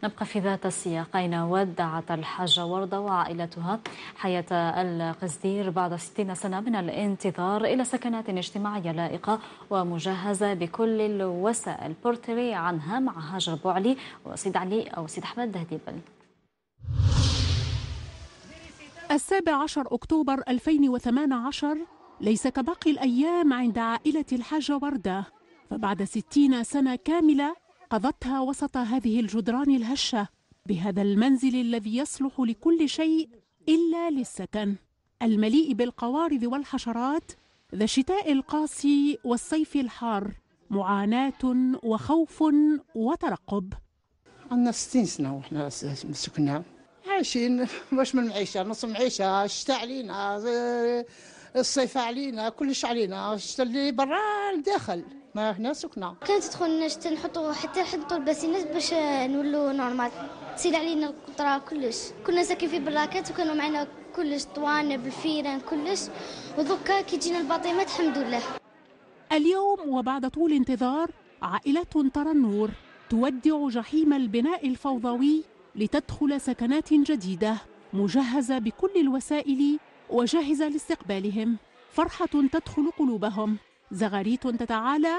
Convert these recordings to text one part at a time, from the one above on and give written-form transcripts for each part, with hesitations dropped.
نبقى في ذات السياق. أين ودعت الحاجة وردة وعائلتها حياة القصدير بعد 60 سنة من الانتظار إلى سكنات اجتماعية لائقة ومجهزة بكل الوسائل؟ بورتري عنها مع هاجر بوعلي وسيد علي أو سيد أحمد دهديبل. 17 أكتوبر 2018 ليس كباقي الأيام عند عائلة الحاجة وردة، فبعد 60 سنة كاملة قضتها وسط هذه الجدران الهشة بهذا المنزل الذي يصلح لكل شيء إلا للسكن، المليء بالقوارض والحشرات، ذا الشتاء القاسي والصيف الحار، معاناة وخوف وترقب. عندنا 60 سنة وإحنا سكنا عايشين واش من معيشة، نص معيشة، الشتاء علينا، الصيف علينا، كلش علينا، الشتاء اللي برا الداخل، ما هنا سكنا. كانت تدخلنا الشتاء نحطوا حتى نحطوا الباسينات باش نولوا نورمال، تسيل علينا القطرة كلش. كنا ساكنين في براكات وكانوا معنا كلش طوانة بالفيران كلش، ودوكا كي تجينا الباطيمات الحمد لله. اليوم وبعد طول انتظار عائلة ترى النور، تودع جحيم البناء الفوضوي لتدخل سكنات جديدة مجهزة بكل الوسائل وجاهزة لاستقبالهم. فرحة تدخل قلوبهم، زغاريت تتعالى،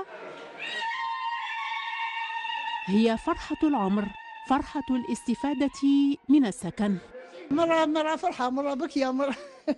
هي فرحة العمر، فرحة الاستفادة من السكن. مرة فرحة، مرة بكية، مرة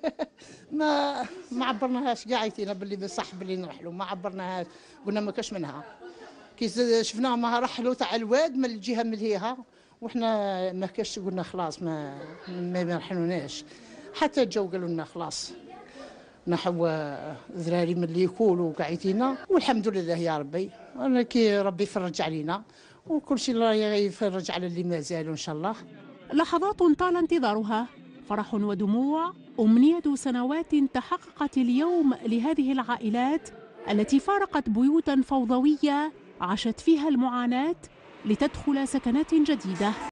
ما عبرناهاش، قاعدين باللي بصح باللي نرحلوا، ما عبرناهاش، قلنا ما كاش منها. كي شفناها ما رحلوا تاع الواد من الجهة ملهيها، وإحنا ما كاش، قلنا خلاص ما نرحلوناش. حتى جاو قالوا لنا خلاص نحو ذراري من اللي يقولوا قاعدين، والحمد لله يا ربي، أنا كي ربي يفرج علينا وكل شيء الله يفرج على اللي ما زالوا إن شاء الله. لحظات طال انتظارها، فرح ودموع، أمنية سنوات تحققت اليوم لهذه العائلات التي فارقت بيوتا فوضوية عاشت فيها المعاناة لتدخل سكنات جديدة.